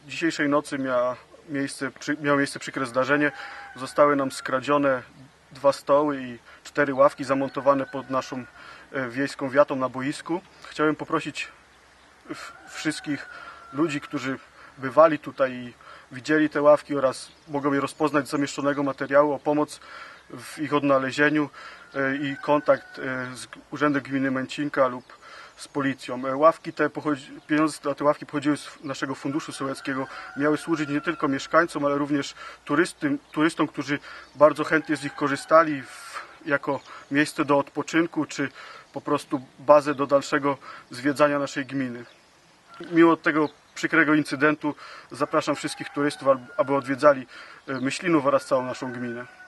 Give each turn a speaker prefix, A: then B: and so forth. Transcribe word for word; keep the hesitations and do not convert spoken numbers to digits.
A: dzisiejszej nocy miała miejsce, miało miejsce przykre zdarzenie. Zostały nam skradzione dwa stoły i cztery ławki zamontowane pod naszą wiejską wiatą na boisku. Chciałem poprosić wszystkich ludzi, którzy bywali tutaj i widzieli te ławki oraz mogą je rozpoznać z zamieszczonego materiału, o pomoc w ich odnalezieniu i kontakt z Urzędem Gminy Męcinka lub z policją. Ławki te pochodzi, pieniądze na te ławki pochodziły z naszego funduszu sołeckiego. Miały służyć nie tylko mieszkańcom, ale również turystym, turystom, którzy bardzo chętnie z nich korzystali w, jako miejsce do odpoczynku, czy po prostu bazę do dalszego zwiedzania naszej gminy. Mimo tego przykrego incydentu zapraszam wszystkich turystów, aby odwiedzali Myślinów oraz całą naszą gminę.